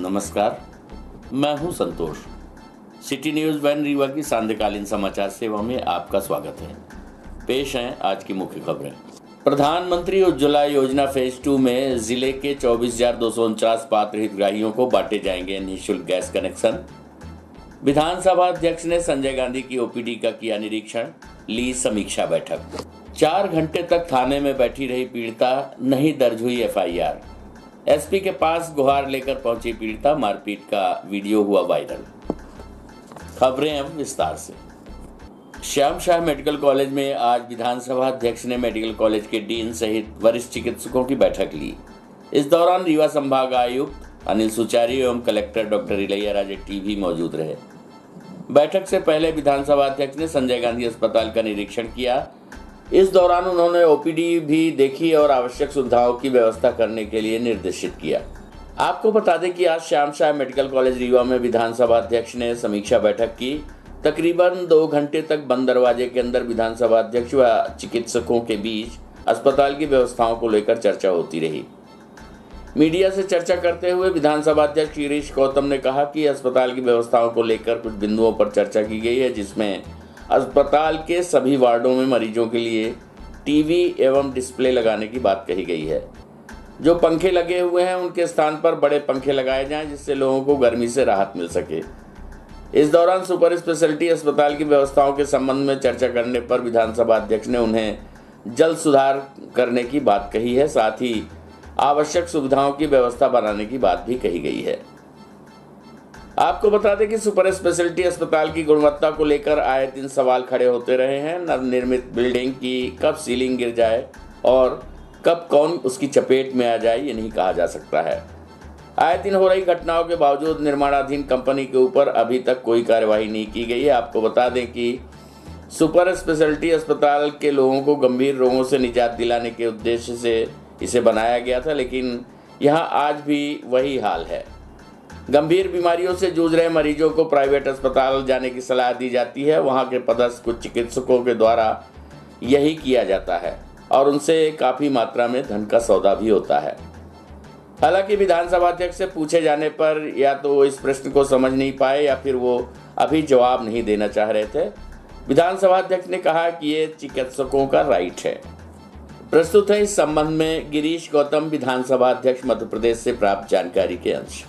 नमस्कार, मैं हूं Santosh. City news van Rewa की सांध्यकालीन समाचार सेवा में आपका स्वागत है। पेश हैं आज की मुख्य खबरें। प्रधानमंत्री उज्ज्वला योजना फेज 2 में जिले के 24,249 पात्र हितग्राहियों को बांटे जाएंगे निःशुल्क गैस कनेक्शन। विधानसभा अध्यक्ष ने संजय गांधी की ओपीडी का किया निरीक्षण, ली समीक्षा बैठक। 4 घंटे तक थाने में बैठी रही पीड़िता, नहीं दर्ज हुई एफआईआर। एसपी के पास गुहार लेकर पहुंची पीड़िता, मारपीट का वीडियो हुआ वायरल। खबरें अब विस्तार से। श्याम शाह मेडिकल कॉलेज में आज विधानसभा अध्यक्ष ने मेडिकल कॉलेज के डीन सहित वरिष्ठ चिकित्सकों की बैठक ली। इस दौरान रीवा संभाग आयुक्त अनिल सुचारी एवं कलेक्टर डॉक्टर इलैया राजेट्टी भी मौजूद रहे। बैठक से पहले विधानसभा अध्यक्ष ने संजय गांधी अस्पताल का निरीक्षण किया। इस दौरान उन्होंने ओपीडी भी देखी और आवश्यक सुविधाओं की व्यवस्था करने के लिए निर्देशित किया। आपको बता दें कि आज श्याम शाह मेडिकल कॉलेज रीवा में विधानसभा अध्यक्ष ने समीक्षा बैठक की। तकरीबन 2 घंटे तक बंद दरवाजे के अंदर विधानसभा अध्यक्ष व चिकित्सकों के बीच अस्पताल की व्यवस्थाओं को लेकर चर्चा होती रही। मीडिया से चर्चा करते हुए विधानसभा अध्यक्ष गिरीश गौतम ने कहा कि अस्पताल की व्यवस्थाओं को लेकर कुछ बिंदुओं पर चर्चा की गई है, जिसमें अस्पताल के सभी वार्डों में मरीजों के लिए टीवी एवं डिस्प्ले लगाने की बात कही गई है। जो पंखे लगे हुए हैं उनके स्थान पर बड़े पंखे लगाए जाएं, जिससे लोगों को गर्मी से राहत मिल सके। इस दौरान सुपर स्पेशलिटी अस्पताल की व्यवस्थाओं के संबंध में चर्चा करने पर विधानसभा अध्यक्ष ने उन्हें जल्द सुधार करने की बात कही है। साथ ही आवश्यक सुविधाओं की व्यवस्था बनाने की बात भी कही गई है। आपको बता दें कि सुपर स्पेशलिटी अस्पताल की गुणवत्ता को लेकर आए दिन सवाल खड़े होते रहे हैं। नवनिर्मित बिल्डिंग की कब सीलिंग गिर जाए और कब कौन उसकी चपेट में आ जाए, ये नहीं कहा जा सकता है। आए दिन हो रही घटनाओं के बावजूद निर्माणाधीन कंपनी के ऊपर अभी तक कोई कार्यवाही नहीं की गई है। आपको बता दें कि सुपर स्पेशलिटी अस्पताल के लोगों को गंभीर रोगों से निजात दिलाने के उद्देश्य से इसे बनाया गया था, लेकिन यहाँ आज भी वही हाल है। गंभीर बीमारियों से जूझ रहे मरीजों को प्राइवेट अस्पताल जाने की सलाह दी जाती है। वहां के पदस्थ कुछ चिकित्सकों के द्वारा यही किया जाता है और उनसे काफ़ी मात्रा में धन का सौदा भी होता है। हालांकि विधानसभा अध्यक्ष से पूछे जाने पर या तो वो इस प्रश्न को समझ नहीं पाए या फिर वो अभी जवाब नहीं देना चाह रहे थे। विधानसभा अध्यक्ष ने कहा कि ये चिकित्सकों का राइट है। प्रस्तुत है इस संबंध में गिरीश गौतम, विधानसभा अध्यक्ष, मध्य प्रदेश से प्राप्त जानकारी के अंश।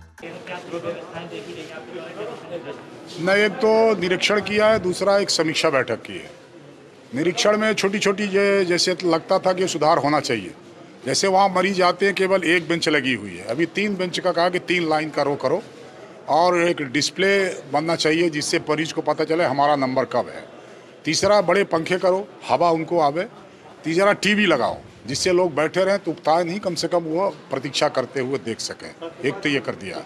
न एक तो निरीक्षण किया है, दूसरा एक समीक्षा बैठक की है। निरीक्षण में छोटी छोटी जैसे लगता था कि सुधार होना चाहिए। जैसे वहाँ मरीज आते हैं, केवल एक बेंच लगी हुई है, अभी 3 बेंच का कहा कि 3 लाइन करो और एक डिस्प्ले बनना चाहिए जिससे मरीज को पता चले हमारा नंबर कब है। तीसरा, बड़े पंखे करो, हवा उनको आवे। तीसरा, टीवी लगाओ जिससे लोग बैठे रहें तो उगताए नहीं, कम से कम वो प्रतीक्षा करते हुए देख सकें। एक तो ये कर दिया।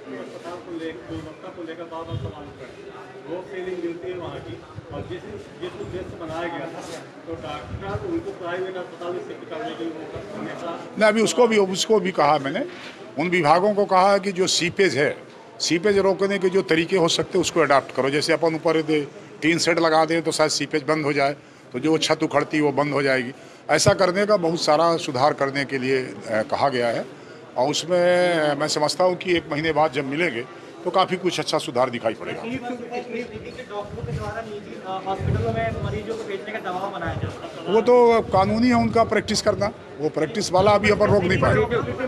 नहीं, अभी उसको भी कहा मैंने। उन विभागों को कहा है कि जो सीपेज है, सीपेज रोकने के जो तरीके हो सकते हैं उसको अडाप्ट करो। जैसे अपन ऊपर टीन सेट लगा दें तो शायद सीपेज बंद हो जाए, तो जो छत उखड़ती है वो बंद हो जाएगी। ऐसा करने का बहुत सारा सुधार करने के लिए कहा गया है और उसमें मैं समझता हूँ कि 1 महीने बाद जब मिलेंगे तो काफ़ी कुछ अच्छा सुधार दिखाई पड़ेगा। वो तो कानूनी है उनका प्रैक्टिस करना, वो प्रैक्टिस वाला अभी अपन रोक नहीं पाए।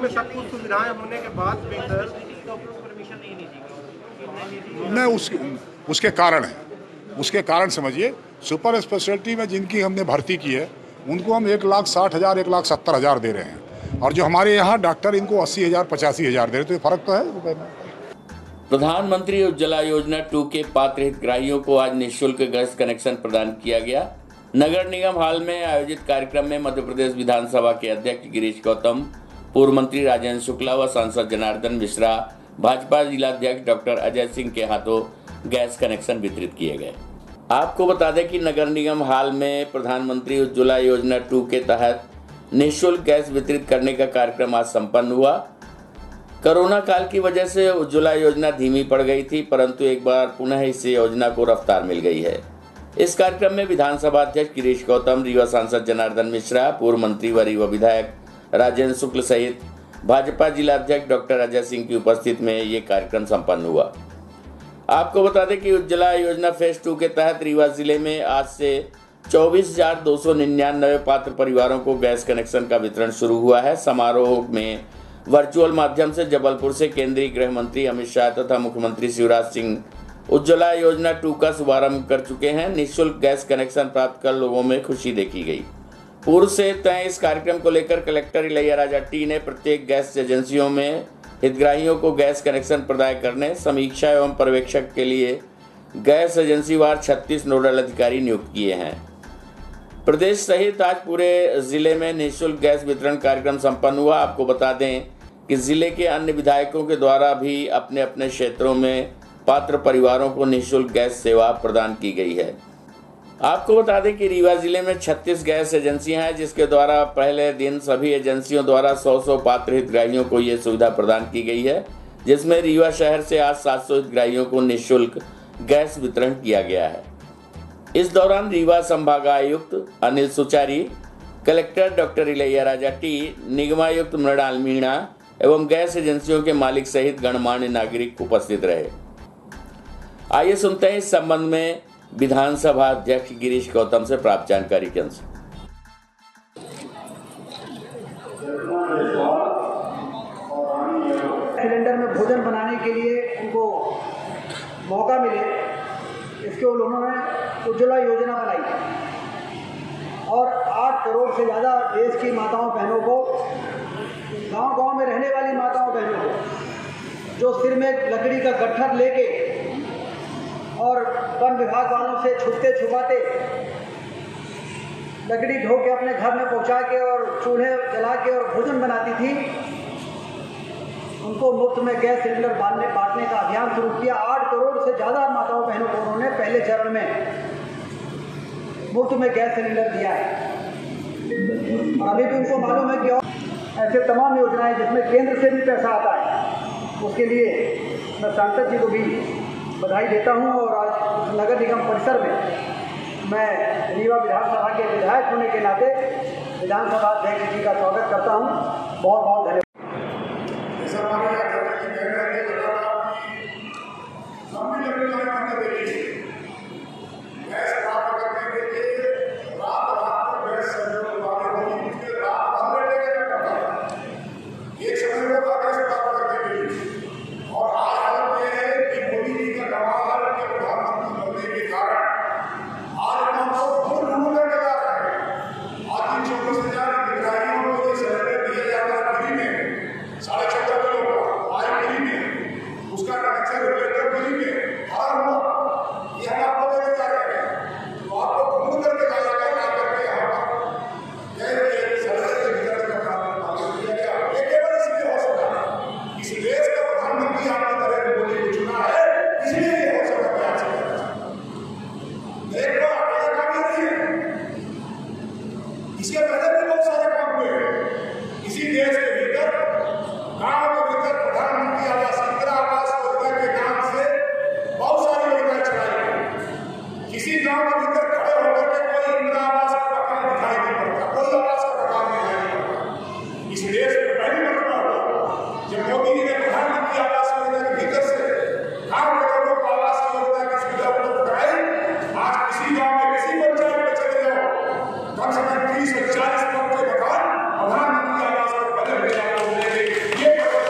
नहीं, उसके कारण है, उसके कारण समझिए। सुपर स्पेशलिटी में जिनकी हमने भर्ती की है उनको हम 1,60,000 1,70,000 दे रहे हैं और जो हमारे यहाँ डॉक्टर इनको 80,000 85,000 दे रहे, तो फर्क तो है रुपए में। प्रधानमंत्री उज्ज्वला योजना 2 के पात्र हितग्राहियों को आज निःशुल्क गैस कनेक्शन प्रदान किया गया। नगर निगम हाल में आयोजित कार्यक्रम में मध्य प्रदेश विधानसभा के अध्यक्ष गिरीश गौतम, पूर्व मंत्री राजेंद्र शुक्ला व सांसद जनार्दन मिश्रा, भाजपा जिलाध्यक्ष डॉक्टर अजय सिंह के हाथों गैस कनेक्शन वितरित किए गए। आपको बता दें कि नगर निगम हाल में प्रधानमंत्री उज्ज्वला योजना 2 के तहत निःशुल्क गैस वितरित करने का कार्यक्रम आज संपन्न हुआ। कोरोना काल की वजह से उज्ज्वला योजना धीमी पड़ गई थी, परंतु एक बार पुनः इस योजना को रफ्तार मिल गई है। इस कार्यक्रम में विधानसभा अध्यक्ष गिरीश गौतम, रीवा सांसद जनार्दन मिश्रा, पूर्व मंत्री व रीवा विधायक राजेंद्र शुक्ल सहित भाजपा जिला अध्यक्ष डॉक्टर अजय सिंह की उपस्थिति में ये कार्यक्रम संपन्न हुआ। आपको बता दें कि उज्ज्वला योजना फेज 2 के तहत रीवा जिले में आज से 24,299 पात्र परिवारों को गैस कनेक्शन का वितरण शुरू हुआ है। समारोह में वर्चुअल माध्यम से जबलपुर से केंद्रीय गृह मंत्री अमित शाह तथा मुख्यमंत्री शिवराज सिंह उज्ज्वला योजना 2 का शुभारंभ कर चुके हैं। निःशुल्क गैस कनेक्शन प्राप्त कर लोगों में खुशी देखी गई। पूर्व से तय इस कार्यक्रम को लेकर कलेक्टर इलैयाराजा टी ने प्रत्येक गैस एजेंसियों में हितग्राहियों को गैस कनेक्शन प्रदान करने, समीक्षा एवं पर्यवेक्षक के लिए गैस एजेंसीवार 36 नोडल अधिकारी नियुक्त किए हैं। प्रदेश सहित आज पूरे जिले में निःशुल्क गैस वितरण कार्यक्रम संपन्न हुआ। आपको बता दें कि जिले के अन्य विधायकों के द्वारा भी अपने अपने क्षेत्रों में पात्र परिवारों को निःशुल्क गैस सेवा प्रदान की गई है। आपको बता दें कि रीवा जिले में 36 गैस एजेंसियां हैं, जिसके द्वारा पहले दिन सभी एजेंसियों द्वारा 100 पात्र हितग्राहियों को ये सुविधा प्रदान की गई है, जिसमें रीवा शहर से आज 700 हितग्राहियों को निःशुल्क गैस वितरण किया गया है। इस दौरान रीवा संभागायुक्त Anil Suchari, collector doctor Ilaiyaraja T, निगमायुक्त मृणाल मीणा एवं गैस एजेंसियों के मालिक सहित गणमान्य नागरिक उपस्थित रहे। आइए सुनते हैं इस संबंध में विधानसभा अध्यक्ष गिरीश गौतम से प्राप्त जानकारी के अनुसार। सिलेंडर में भोजन बनाने के लिए उनको मौका मिले, इसके उन्होंने उज्ज्वला योजना बनाई और 8 करोड़ से ज़्यादा देश की माताओं बहनों को, गांव-गांव में रहने वाली माताओं बहनों को, जो सिर में लकड़ी का गट्ठर लेके और वन विभाग वालों से छुपते छुपाते लकड़ी ढो के अपने घर में पहुंचा के और चूल्हे जला के और भोजन बनाती थी, उनको मुफ्त में गैस सिलेंडर बांटने का अभियान शुरू किया। 8 करोड़ से ज़्यादा माताओं बहनों को उन्होंने पहले चरण में मुफ्त में गैस सिलेंडर दिया है और अभी भी उनको मालूम है कि ऐसे तमाम योजनाएं जिसमें केंद्र से भी पैसा आता है, उसके लिए मैं सांसद जी को भी बधाई देता हूं। और आज नगर निगम परिसर में मैं रीवा विधानसभा के विधायक होने के नाते विधानसभा अध्यक्ष जी का स्वागत करता हूं। बहुत बहुत धन्यवाद। इसके पहले भी बहुत सारे काम हुए इसी देश के भीतर, गांव के भीतर प्रधानमंत्री आवास इंदिरा आवास योजना के नाम से बहुत सारी योजनाएं चलाई गई। किसी गांव के भीतर खड़े होकर के कोई इंदिरा आवास का मकान दिखाई नहीं पड़ता, कोई आवास का मकान दिखाई नहीं पड़ता। इस देश में पहली मरतबा हुआ जब मोदी जी ने प्रधानमंत्री आवास योजना के भीतर से गांव के लोगों को आवास योजना की सुविधा उपलब्ध कराई। आज किसी गांव में किसी पंचायत में चले जाओ, कम से कम 30 से 40 लोग के मकान प्रधानमंत्री आवास को बदल दिया। ये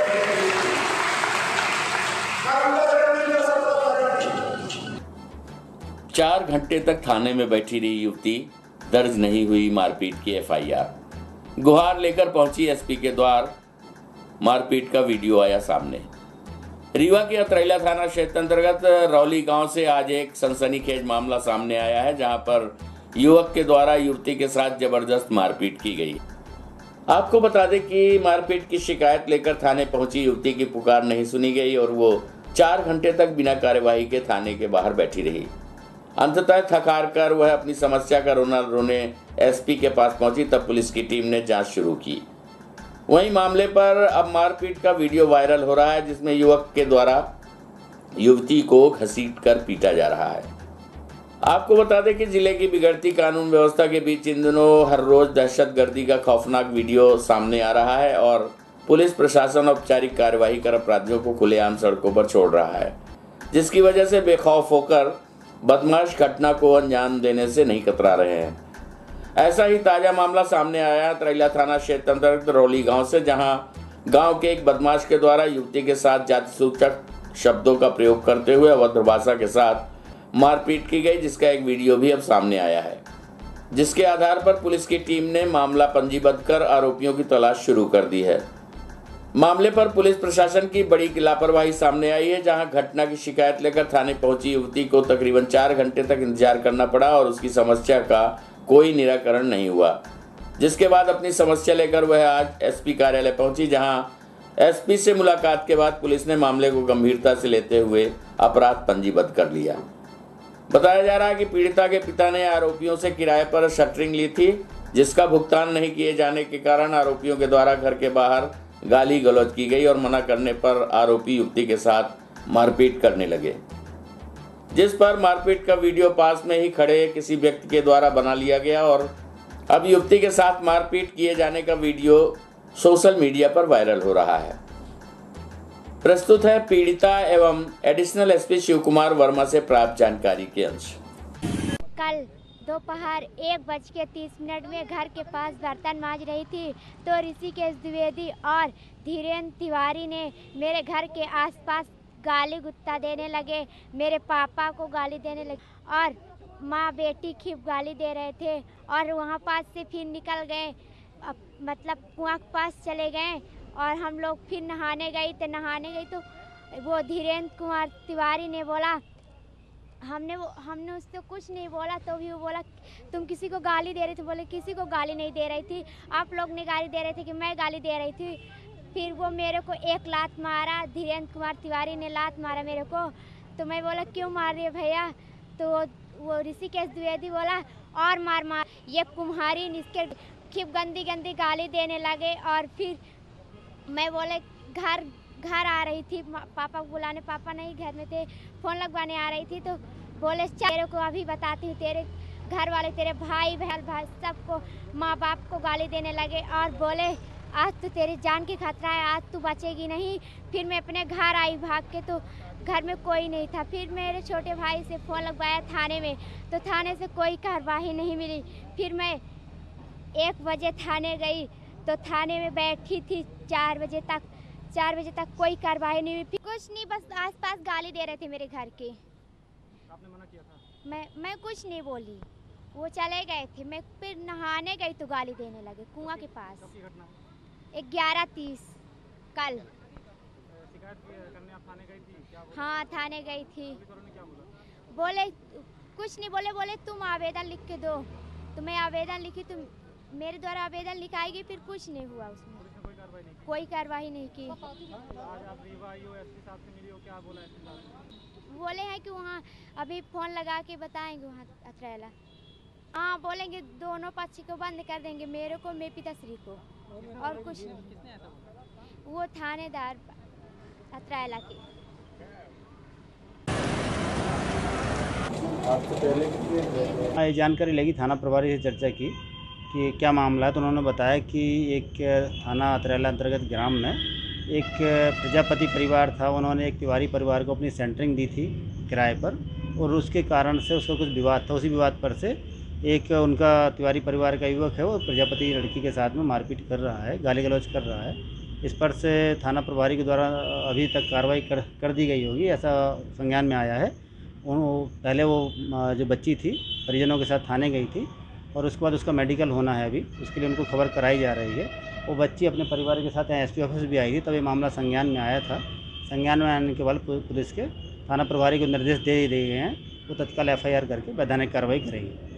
4 घंटे तक थाने में बैठी रही युवती, दर्ज नहीं हुई मारपीट की एफआईआर। गुहार लेकर पहुंची एसपी के द्वार, मारपीट का वीडियो आया सामने। रीवा के अतरैला थाना क्षेत्र अंतर्गत रौली गांव से आज एक सनसनीखेज मामला सामने आया है, जहां पर युवक के द्वारा युवती के साथ जबरदस्त मारपीट की गई। आपको बता दें कि मारपीट की शिकायत लेकर थाने पहुंची युवती की पुकार नहीं सुनी गई और वो 4 घंटे तक बिना कार्यवाही के थाने के बाहर बैठी रही। अंततः थक हार कर वह अपनी समस्या का रोना रोने एसपी के पास पहुंची, तब पुलिस की टीम ने जांच शुरू की। वहीं मामले पर अब मारपीट का वीडियो वायरल हो रहा है, जिसमें युवक के द्वारा युवती को घसीटकर पीटा जा रहा है। आपको बता दें कि जिले की बिगड़ती कानून व्यवस्था के बीच इन दिनों हर रोज दहशतगर्दी का खौफनाक वीडियो सामने आ रहा है और पुलिस प्रशासन औपचारिक कार्यवाही कर अपराधियों को खुलेआम सड़कों पर छोड़ रहा है, जिसकी वजह से बेखौफ होकर बदमाश घटना को अंजाम देने से नहीं कतरा रहे हैं। ऐसा ही ताजा मामला सामने आया तरैला थाना क्षेत्र अंतर्गत रौली गांव से, जहां गांव के एक बदमाश के द्वारा युवती के साथ जाति सूचक शब्दों का प्रयोग करते हुए अभद्र भाषा के साथ मारपीट की गई, जिसका एक वीडियो भी अब सामने आया है, जिसके आधार पर पुलिस की टीम ने मामला पंजीबद्ध कर आरोपियों की तलाश शुरू कर दी है। मामले पर पुलिस प्रशासन की बड़ी लापरवाही सामने आई है, जहां घटना की शिकायत लेकर थाने पहुंची युवती को तकरीबन 4 घंटे तक इंतजार करना पड़ा और उसकी समस्या का कोई निराकरण नहीं हुआ, जिसके बाद अपनी समस्या लेकर वह आज एसपी कार्यालय पहुंची, जहां एसपी से मुलाकात के बाद पुलिस ने मामले को गंभीरता से लेते हुए अपराध पंजीबद्ध कर लिया। बताया जा रहा है कि पीड़िता के पिता ने आरोपियों से किराए पर शटरिंग ली थी, जिसका भुगतान नहीं किए जाने के कारण आरोपियों के द्वारा घर के बाहर गाली गलौज की गई और मना करने पर आरोपी युवती के साथ मारपीट करने लगे, जिस पर मारपीट का वीडियो पास में ही खड़े किसी व्यक्ति के द्वारा बना लिया गया और अब युवती के साथ मारपीट किए जाने का वीडियो सोशल मीडिया पर वायरल हो रहा है। प्रस्तुत है पीड़िता एवं एडिशनल एसपी शिव कुमार वर्मा से प्राप्त जानकारी के अंश। कल दोपहर 1:30 में घर के पास बर्तन मांज रही थी तो ऋषिकेश द्विवेदी और धीरेन्द्र तिवारी ने मेरे घर के आसपास गाली गुत्ता देने लगे, मेरे पापा को गाली देने लगे और माँ बेटी खूब गाली दे रहे थे और वहाँ पास से फिर निकल गए, मतलब कुआं के पास चले गए और हम लोग फिर नहाने गई तो वो धीरेन्द्र कुमार तिवारी ने बोला, हमने उससे कुछ नहीं बोला तो भी वो बोला तुम किसी को गाली दे रहे थे। बोले किसी को गाली नहीं दे रही थी, आप लोग ने गाली दे रहे थे कि मैं गाली दे रही थी। फिर वो मेरे को एक लात मारा, धीरेन्द्र कुमार तिवारी ने लात मारा मेरे को। तो मैं बोला क्यों मार रही है भैया? तो वो ऋषिकेश द्विवेदी बोला और मार ये कुम्हारी इसके खूब गंदी गाली देने लगे। और फिर मैं बोले घर आ रही थी, पापा को बुलाने, पापा नहीं घर में थे, फ़ोन लगवाने आ रही थी तो बोले तेरे को अभी बताती हूँ, तेरे घर वाले तेरे भाई बहन सबको माँ बाप को गाली देने लगे और बोले आज तो तेरी जान की खतरा है, आज तू बचेगी नहीं। फिर मैं अपने घर आई भाग के तो घर में कोई नहीं था। फिर मेरे छोटे भाई से फ़ोन लगवाया थाने में तो थाने से कोई कार्रवाई नहीं मिली। फिर मैं 1 बजे थाने गई तो थाने में बैठी थी 4 बजे तक कोई कार्रवाई नहीं हुई। कुछ नहीं, बस आसपास गाली दे रहे थे मेरे घर के। आपने मना किया था? मैं कुछ नहीं बोली, वो चले गए थे। मैं फिर नहाने गई तो गाली देने लगे कुआं के पास। 11:30 कल। शिकायत करने आप थाने गई थी? क्या बोला? हाँ थाने गई थी। क्या बोला? बोले कुछ नहीं बोले तुम आवेदन लिख के दो। तो मैं आवेदन लिखी, तुम मेरे द्वारा आवेदन लिखाएगी, फिर कुछ नहीं हुआ उसमें। कोई कार्रवाई नहीं की। आज आप रीवा आई हो, एसपी साहब से मिली हो, क्या बोला एसपी साहब? बोले हैं कि वहाँ अभी फ़ोन लगा के बताएंगे वहाँ अतरैला। हाँ बोलेंगे दोनों पक्ष को बंद कर देंगे, मेरे को मेरे पिताश्री को, और कुछ नहीं। वो थानेदार अतरैला के। ये जानकारी लगी, थाना प्रभारी से चर्चा की कि क्या मामला है, तो उन्होंने बताया कि एक थाना अतरैला अंतर्गत ग्राम में एक प्रजापति परिवार था, उन्होंने एक तिवारी परिवार को अपनी सेंटरिंग दी थी किराए पर और उसके कारण से उसका कुछ विवाद था। उसी विवाद पर से एक उनका तिवारी परिवार का युवक है वो प्रजापति लड़की के साथ में मारपीट कर रहा है, गाली गलौज कर रहा है। इस पर से थाना प्रभारी के द्वारा अभी तक कार्रवाई कर दी गई होगी, ऐसा संज्ञान में आया है। पहले वो जो बच्ची थी परिजनों के साथ थाने गई थी और उसके बाद उसका मेडिकल होना है, अभी उसके लिए उनको खबर कराई जा रही है। वो बच्ची अपने परिवार के साथ एसपी ऑफिस भी आई थी, तब ये मामला संज्ञान में आया था। संज्ञान में आने के बाद पुलिस के थाना प्रभारी को निर्देश दे दिए गए हैं, वो तत्काल एफआईआर करके वैधानिक कार्रवाई करेगी।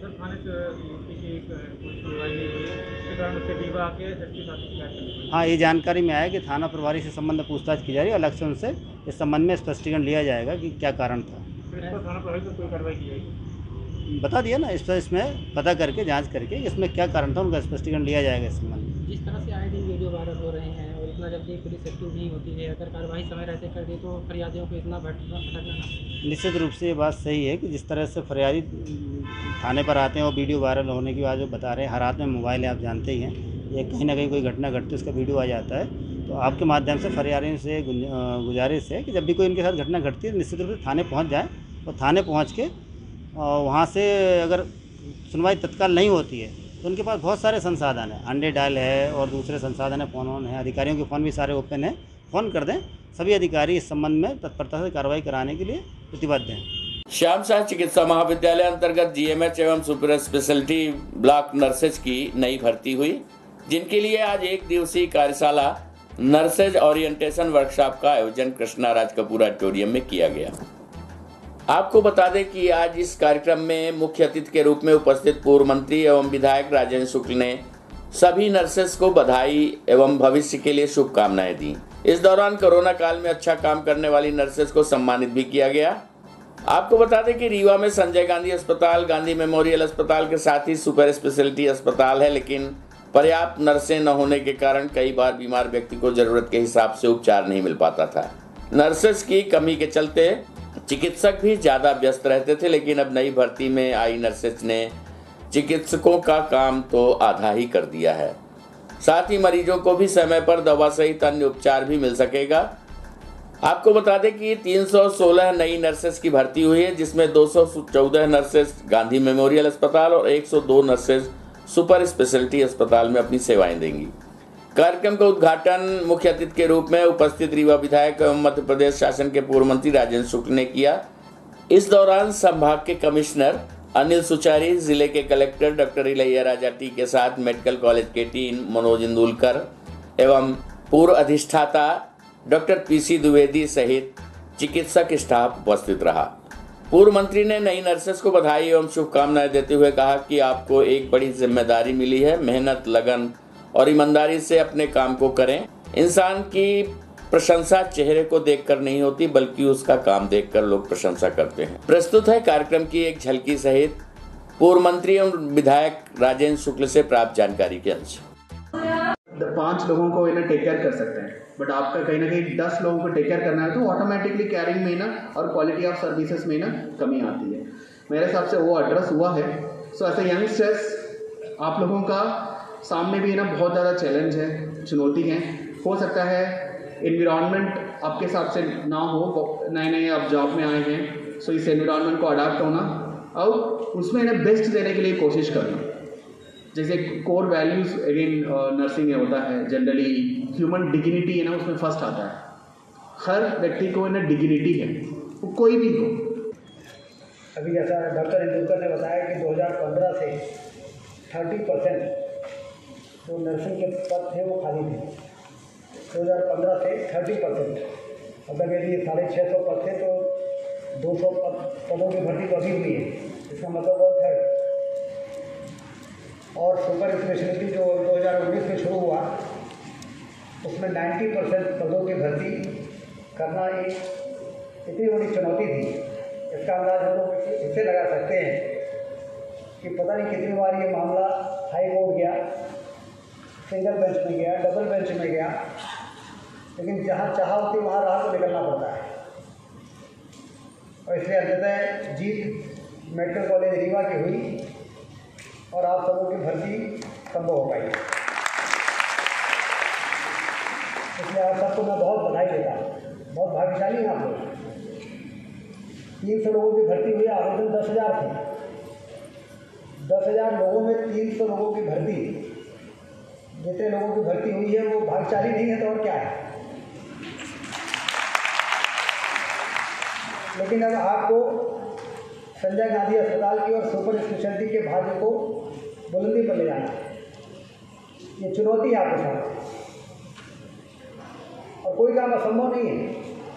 हाँ, ये जानकारी में आया कि थाना प्रभारी से संबंध पूछताछ की जा रही है, अलग से उनसे इस संबंध में स्पष्टीकरण लिया जाएगा कि क्या कारण था। थाना प्रभारी को कोई कार्रवाई की जाएगी? बता दिया ना, इसमें पता करके जांच करके इसमें क्या कारण था उनका स्पष्टीकरण लिया जाएगा इस संबंध में। जिस तरह से आए दिन वीडियो वायरल हो रहे हैं और इतना जल्दी पुलिस एक्टिव नहीं होती है, अगर कार्रवाई समय रहते कर दी तो फरियादियों को इतना भटकना। निश्चित रूप से ये बात सही है कि जिस तरह से फरियादी थाने पर आते हैं और वीडियो वायरल होने के बाद जो बता रहे हैं, हर हाथ में मोबाइल है, आप जानते ही हैं, ये कहीं ना कहीं कोई घटना घटती है उसका वीडियो आ जाता है। तो आपके माध्यम से फरियादियों से गुजारिश है कि जब भी कोई इनके साथ घटना घटती है तो निश्चित रूप से थाने पहुंच जाएं और थाने पहुंच के वहां से अगर सुनवाई तत्काल नहीं होती है तो उनके पास बहुत सारे संसाधन हैं, अंडे डायल है और दूसरे संसाधन है, फ़ोन है, अधिकारियों के फ़ोन भी सारे ओपन हैं, फ़ोन कर दें। सभी अधिकारी इस संबंध में तत्परता से कार्रवाई कराने के लिए प्रतिबद्ध हैं। श्याम शाह चिकित्सा महाविद्यालय अंतर्गत जीएमएच एवं सुपर स्पेशलिटी ब्लॉक नर्सेज की नई भर्ती हुई, जिनके लिए आज 1 दिवसीय कार्यशाला नर्सेज ओरिएंटेशन वर्कशॉप का आयोजन कृष्णा राज कपूर ऑडिटोरियम में किया गया। आपको बता दें कि आज इस कार्यक्रम में मुख्य अतिथि के रूप में उपस्थित पूर्व मंत्री एवं विधायक राजेंद्र शुक्ल ने सभी नर्सेस को बधाई एवं भविष्य के लिए शुभकामनाएं दी। इस दौरान कोरोना काल में अच्छा काम करने वाली नर्सेस को सम्मानित भी किया गया। आपको बता दें कि रीवा में संजय गांधी अस्पताल, गांधी मेमोरियल अस्पताल के साथ ही सुपर स्पेशलिटी अस्पताल है, लेकिन पर्याप्त नर्सें न होने के कारण कई बार बीमार व्यक्ति को जरूरत के हिसाब से उपचार नहीं मिल पाता था। नर्सेस की कमी के चलते चिकित्सक भी ज्यादा व्यस्त रहते थे, लेकिन अब नई भर्ती में आई नर्सेस ने चिकित्सकों का काम तो आधा ही कर दिया है। साथ ही मरीजों को भी समय पर दवा सहित अन्य उपचार भी मिल सकेगा। आपको बता दें कि 316 नई नर्सेस की भर्ती हुई है, जिसमें 214 नर्सेस गांधी मेमोरियल अस्पताल और 102 नर्सेस सुपर स्पेशलिटी अस्पताल में अपनी सेवाएं देंगी। कार्यक्रम का उद्घाटन मुख्य अतिथि के रूप में उपस्थित रीवा विधायक एवं मध्य प्रदेश शासन के पूर्व मंत्री राजेंद्र शुक्ल ने किया। इस दौरान संभाग के कमिश्नर अनिल सुचारी, जिले के collector doctor Ilaiyaraja T के साथ मेडिकल कॉलेज के डीन मनोज इंदुलकर एवं पूर्व अधिष्ठाता डॉक्टर पीसी द्विवेदी सहित चिकित्सक स्टाफ उपस्थित रहा। पूर्व मंत्री ने नई नर्सेस को बधाई एवं शुभकामनाएं देते हुए कहा कि आपको एक बड़ी जिम्मेदारी मिली है। मेहनत, लगन और ईमानदारी से अपने काम को करें। इंसान की प्रशंसा चेहरे को देखकर नहीं होती, बल्कि उसका काम देखकर लोग प्रशंसा करते हैं। प्रस्तुत है कार्यक्रम की एक झलकी सहित पूर्व मंत्री एवं विधायक राजेंद्र शुक्ल से प्राप्त जानकारी के अंश। 5 लोगों को इन्हें टेक केयर कर सकते हैं, बट आपका कहीं ना कहीं 10 लोगों को टेक केयर करना है तो ऑटोमेटिकली कैरिंग में ना और क्वालिटी ऑफ सर्विसेज में ना कमी आती है। मेरे हिसाब से वो एड्रेस हुआ है। सो एज ए यंगस्टर्स आप लोगों का सामने भी ना बहुत ज़्यादा चैलेंज है, चुनौती है। हो सकता है एनवायरनमेंट आपके हिसाब से ना हो, नए आप जॉब में आए हैं, सो इस एनवायरनमेंट को अडाप्ट होना और उसमें इन्हें बेस्ट देने के लिए कोशिश करना। जैसे कोर वैल्यूज़ अगेन नर्सिंग में होता है, जनरली ह्यूमन डिग्निटी है ना, उसमें फर्स्ट आता है। हर व्यक्ति को इन्हें डिग्निटी है, वो कोई भी हो। अभी जैसा डॉक्टर इंदुलकर ने बताया कि 2015 से 30% जो नर्सिंग के पद थे वो खाली थे। 2015 से 30%, मतलब यदि 650 पद थे तो 200 पदों की भर्ती तो अभी हुई है, इसका मतलब 1/3। और सुपर स्पेशलिटी जो 2019 में शुरू हुआ उसमें 90% पदों की भर्ती करना एक इतनी बड़ी चुनौती थी। इसका अंदाज हम लोग इससे लगा सकते हैं कि पता नहीं कितनी बार ये मामला हाई कोर्ट गया, सिंगल बेंच में गया, डबल बेंच में गया, लेकिन जहाँ चाहा होती वहाँ राह को निकलना पड़ता है। और इसलिए अंततः जीत मेडिकल कॉलेज रीवा की हुई और आप सबों की भर्ती संभव हो पाई। इसलिए आप सबको मैं बहुत बधाई देता हूँ, बहुत भाग्यशाली हैं आप लोग। 300 लोगों की भर्ती हुई, आवेदन 10,000 थे। 10,000 लोगों में 300 लोगों की भर्ती, जितने लोगों की भर्ती हुई है वो भाग्यशाली नहीं है तो और क्या है। लेकिन अब आपको संजय गांधी अस्पताल की और सुपर स्पेशलिटी के भाग्य को बुलंदी पर ले जाना है। ये चुनौती है आपके साथ और कोई काम असंभव नहीं है।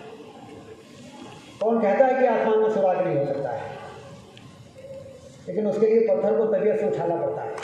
कौन कहता है कि आसमान में सुराग नहीं हो सकता है, लेकिन उसके लिए पत्थर को तबीयत से उठाना पड़ता है।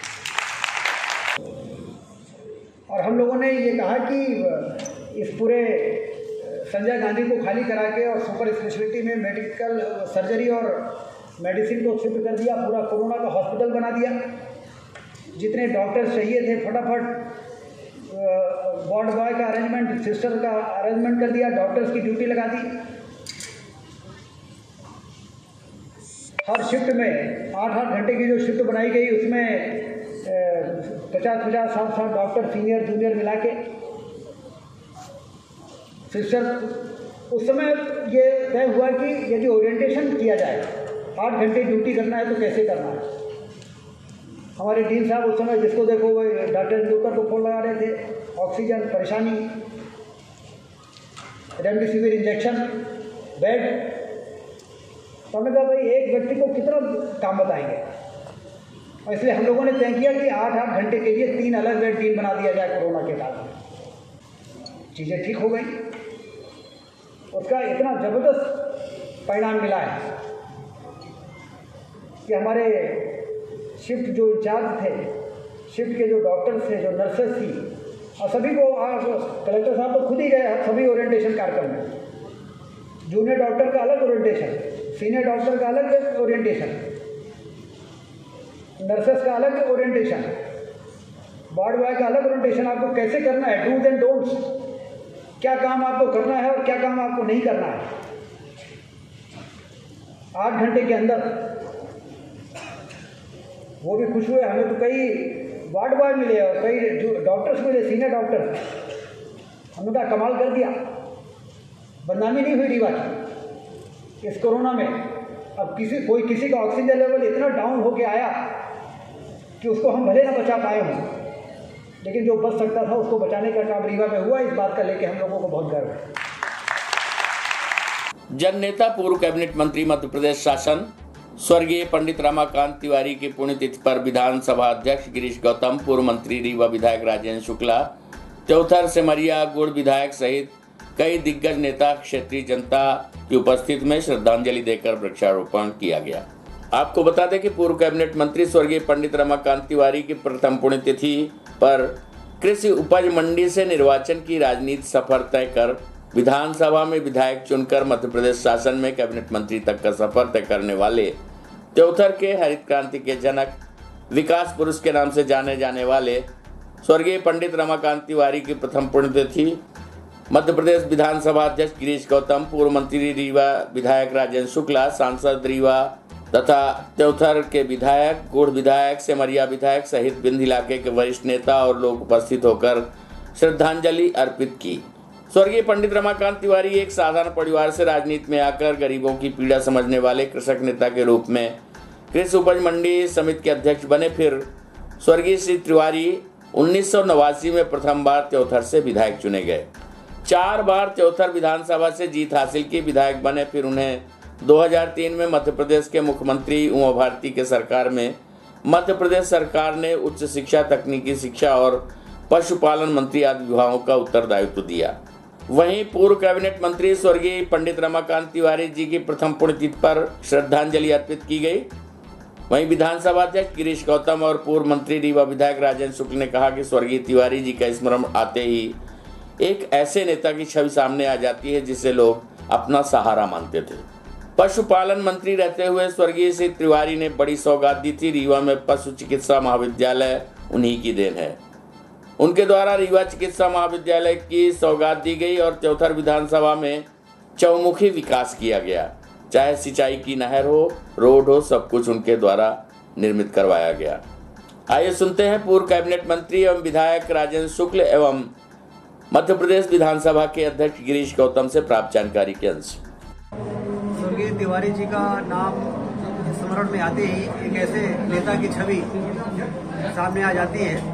और हम लोगों ने ये कहा कि इस पूरे संजय गांधी को खाली करा के और सुपर स्पेशलिटी में मेडिकल सर्जरी और मेडिसिन को शिफ्ट कर दिया, पूरा कोरोना का हॉस्पिटल बना दिया। जितने डॉक्टर्स चाहिए थे फटाफट वार्ड बॉय का अरेंजमेंट, सिस्टर का अरेंजमेंट कर दिया, डॉक्टर्स की ड्यूटी लगा दी। हर शिफ्ट में 8-8 घंटे की जो शिफ्ट बनाई गई उसमें 50-50, 60-60 डॉक्टर सीनियर जूनियर मिला के शीर्षक उस समय ये तय हुआ कि यदि ओरिएंटेशन किया जाए 8 घंटे ड्यूटी करना है तो कैसे करना है। हमारे डीन साहब उस समय जिसको देखो वो डॉक्टर इंदुकर को फोन लगा रहे थे, ऑक्सीजन परेशानी, रेमडेसिविर इंजेक्शन, बेड। तो हमने कहा भाई एक व्यक्ति को कितना काम बताएंगे, और इसलिए हम लोगों ने तय किया कि 8-8 घंटे के लिए 3 अलग बेड टीम बना दिया जाए कोरोना के काल में। चीज़ें ठीक हो गई। उसका इतना ज़बरदस्त परिणाम मिला है कि हमारे शिफ्ट जो इंचार्ज थे, शिफ्ट के जो डॉक्टर्स थे, जो नर्सेस थी, और सभी को कलेक्टर साहब तो खुद ही गए सभी ओरिएंटेशन कार्यक्रम में। जूनियर डॉक्टर का अलग ओरिएंटेशन, सीनियर डॉक्टर का अलग ओरिएंटेशन, नर्सेस का अलग ओरिएंटेशन, वार्ड बॉय का अलग ओरिएंटेशन। आपको कैसे करना है, डूज एंड डोंट्स, क्या काम आपको करना है और क्या काम आपको नहीं करना है। 8 घंटे के अंदर वो भी खुश हुए। हमें तो कई वार्ड बॉय मिले और कई डॉक्टर्स मिले, सीनियर डॉक्टर्स। हमने कहा कमाल कर दिया, बदनामी नहीं हुई रीवा की इस कोरोना में। अब कोई किसी का ऑक्सीजन लेवल इतना डाउन होके आया कि उसको हम भले ना बचा पाए हों, लेकिन जो बच सकता था उसको बचाने का काम रीवा में हुआ। इस बात का लेके हम लोगों को बहुत गर्व है। जन नेता पूर्व कैबिनेट मंत्री मध्य प्रदेश शासन स्वर्गीय पंडित रमाकांत तिवारी की पुण्यतिथि पर विधानसभा अध्यक्ष गिरीश गौतम, पूर्व मंत्री रीवा विधायक राजेंद्र शुक्ला, त्योथर सेमरिया गुड़ विधायक सहित कई दिग्गज नेता क्षेत्रीय जनता की उपस्थिति में श्रद्धांजलि देकर वृक्षारोपण किया गया। आपको बता दें कि पूर्व कैबिनेट मंत्री स्वर्गीय पंडित रमाकांत तिवारी की प्रथम पुण्यतिथि पर कृषि उपज मंडी से निर्वाचन की राजनीति सफर तय कर विधानसभा में विधायक चुनकर मध्य प्रदेश शासन में कैबिनेट मंत्री तक का सफर तय करने वाले त्योथर के हरित क्रांति के जनक, विकास पुरुष के नाम से जाने जाने वाले स्वर्गीय पंडित रमाकांत तिवारी की प्रथम पुण्यतिथि मध्य प्रदेश विधानसभा अध्यक्ष गिरीश गौतम, पूर्व मंत्री रीवा विधायक राजेंद्र शुक्ला, सांसद रीवा तथा त्योथर के विधायक, गुड़ विधायक, सेमरिया विधायक सहित विंध्य इलाके के वरिष्ठ नेता और लोग उपस्थित होकर श्रद्धांजलि अर्पित की। स्वर्गीय पंडित रमाकांत तिवारी एक साधारण परिवार से राजनीति में आकर गरीबों की पीड़ा समझने वाले कृषक नेता के रूप में कृषि उपज मंडी समिति के अध्यक्ष बने। फिर स्वर्गीय श्री तिवारी 1989 में प्रथम बार त्योथर से विधायक चुने गए। 4 बार त्योथर विधानसभा से जीत हासिल की विधायक बने। फिर उन्हें 2003 में मध्य प्रदेश के मुख्यमंत्री उमा भारती के सरकार में मध्य प्रदेश सरकार ने उच्च शिक्षा, तकनीकी शिक्षा और पशुपालन मंत्री आदि विभागों का उत्तरदायित्व दिया। वहीं पूर्व कैबिनेट मंत्री स्वर्गीय पंडित रमाकांत तिवारी जी की प्रथम पुण्यतिथि पर श्रद्धांजलि अर्पित की गई। वहीं विधानसभा अध्यक्ष गिरीश गौतम और पूर्व मंत्री रीवा विधायक राजेंद्र शुक्ल ने कहा कि स्वर्गीय तिवारी जी का स्मरण आते ही एक ऐसे नेता की छवि सामने आ जाती है जिसे लोग अपना सहारा मानते थे। पशुपालन मंत्री रहते हुए स्वर्गीय श्री तिवारी ने बड़ी सौगात दी थी। रीवा में पशु चिकित्सा महाविद्यालय उन्हीं की देन है। उनके द्वारा रीवा चिकित्सा महाविद्यालय की सौगात दी गई और त्योथर विधानसभा में चौमुखी विकास किया गया। चाहे सिंचाई की नहर हो, रोड हो, सब कुछ उनके द्वारा निर्मित करवाया गया। आइए सुनते हैं पूर्व कैबिनेट मंत्री एवं विधायक राजेंद्र शुक्ल एवं मध्य प्रदेश विधानसभा के अध्यक्ष गिरीश गौतम से प्राप्त जानकारी के अंश। स्वर्गीय तिवारी जी का नाम स्मरण में आते ही एक ऐसे नेता की छवि सामने आ जाती है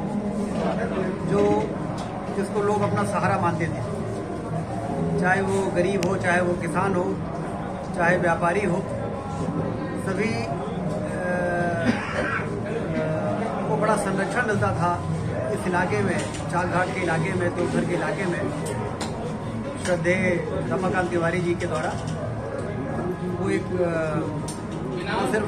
जिसको लोग अपना सहारा मानते थे। चाहे वो गरीब हो, चाहे वो किसान हो, चाहे व्यापारी हो, सभी को बड़ा संरक्षण मिलता था इस इलाके में, चालघाट के इलाके में, त्योथर के इलाके में। श्रद्धेय रमाकांत तिवारी जी के द्वारा वो एक सिर्फ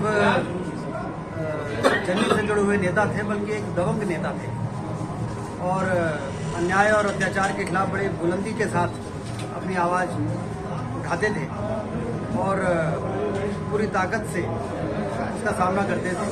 जमीन से जुड़े हुए नेता थे, बल्कि एक दबंग नेता थे और अन्याय और अत्याचार के खिलाफ बड़े बुलंदी के साथ अपनी आवाज़ उठाते थे और पूरी ताकत से इसका सामना करते थे।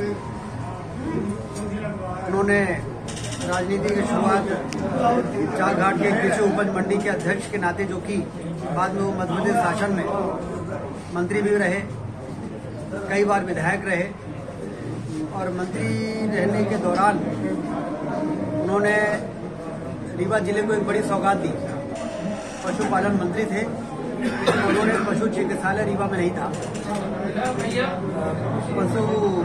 उन्होंने राजनीति की शुरुआत चालघाट के कृषि उपज मंडी के अध्यक्ष के नाते, जो कि बाद में वो मध्य प्रदेश शासन में मंत्री भी रहे, कई बार विधायक रहे और मंत्री रहने के दौरान उन्होंने रीवा जिले को एक बड़ी सौगात दी पशुपालन मंत्री थे, उन्होंने पशु चिकित्सालय रीवा में नहीं था, पशु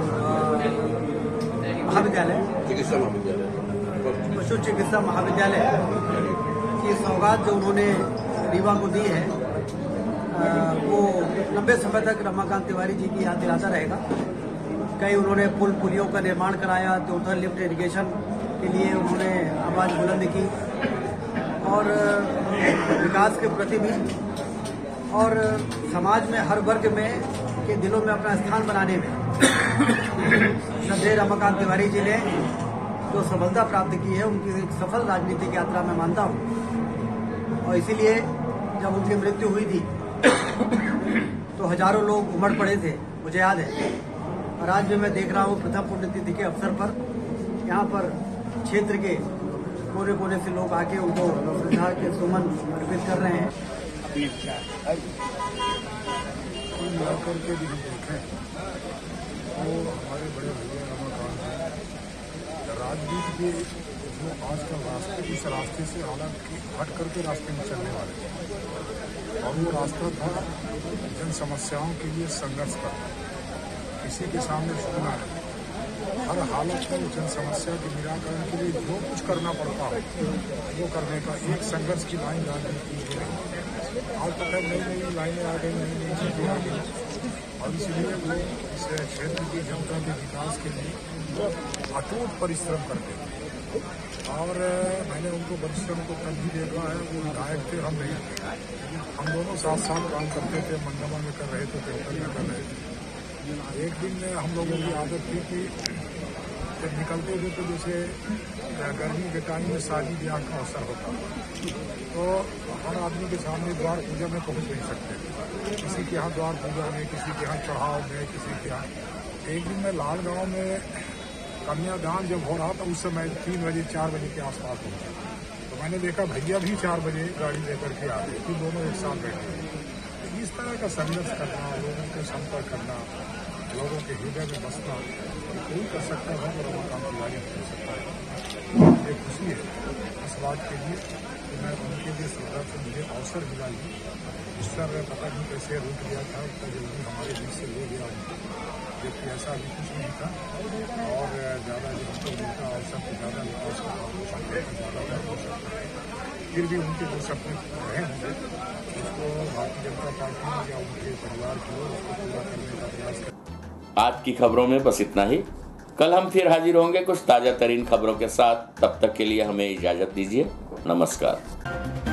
चिकित्सा महाविद्यालय की सौगात जो उन्होंने रीवा को दी है वो लंबे समय तक रमाकांत तिवारी जी की याद दिलाता रहेगा। कई उन्होंने पुल पुलियों का निर्माण कराया, टोटल लिफ्ट इरिगेशन के लिए उन्होंने आवाज़ बुलंद की और विकास के प्रति भी और समाज में हर वर्ग में के दिलों में अपना स्थान बनाने में श्रद्धेय रमाकांत तिवारी जी ने जो सफलता प्राप्त की है उनकी एक सफल राजनीतिक यात्रा में मानता हूँ। और इसीलिए जब उनकी मृत्यु हुई थी तो हजारों लोग उमड़ पड़े थे, मुझे याद है। और आज भी मैं देख रहा हूँ प्रथम पुण्यतिथि के अवसर पर यहाँ पर क्षेत्र के कोने कोने से लोग आके उनको श्रद्धा के सुमन अर्पित कर रहे हैं। कुल मिलाकर के भी देखें तो हमारे बड़े भैया रमाकांत राजनीति के जो आजकल रास्ते इस रास्ते से हालांकि हट करके रास्ते में चलने वाले थे और वो रास्ता था जन समस्याओं के लिए संघर्ष करना, किसी के सामने झुकना नहीं, हर हालत में जन समस्या के निराकरण के लिए जो कुछ करना पड़ता हो वो करने का एक संघर्ष की लाइन राजनीति आज तक नई नई लाइनें आ गई, नई नई चीजें आ गई और इसलिए वो इस क्षेत्र की जनता के विकास के लिए अटूट परिश्रम करते थे। और मैंने उनको परिश्रम को तब भी देखा है, वो विधायक थे, हम नहीं थे, हम दोनों साथ साथ काम करते थे, मंडमा में कर रहे थे, पेपर में कर रहे थे। एक दिन हम लोगों की आदत थी कि जब निकलते थे तो जैसे गर्मी के टाइम में शादी ब्याह का अवसर होता तो हर आदमी के सामने द्वार पूजा में पहुंच नहीं सकते, किसी के यहाँ द्वार पूजा में, किसी के यहाँ चढ़ाव में, किसी के यहाँ। एक दिन मैं लाल गाँव में कन्यादान जब हो रहा था उस समय 3 बजे 4 बजे के आसपास पहुंचा, तो मैंने देखा भैया भी 4 बजे गाड़ी लेकर के आ गए, फिर दोनों एक साथ बैठे। इस तरह का संघर्ष करना, लोगों के संपर्क करना, लोगों के हृदय में बसना कोई कर सकता है और रमाकांत तिवारी कर सकता है। मुझे खुशी है इस बात के लिए कि मैं उनके लिए श्रद्धा से मुझे अवसर मिला ही ईश्वर ने पता नहीं कैसे रोक दिया था, उतना जल्दी हमारे बीच से ले गया जबकि ऐसा भी कुछ नहीं था। और ज़्यादा जो हमको मिलता अवसर तो ज़्यादा विकास का ज़्यादा हो सकता है, फिर भी उनके जो सपने रहे होंगे उसको भारतीय जनता पार्टी या उनके परिवार की ओर उसको पूरा करने का प्रयास करें। आज की खबरों में बस इतना ही। कल हम फिर हाजिर होंगे कुछ ताज़ा तरीन खबरों के साथ। तब तक के लिए हमें इजाज़त दीजिए। नमस्कार।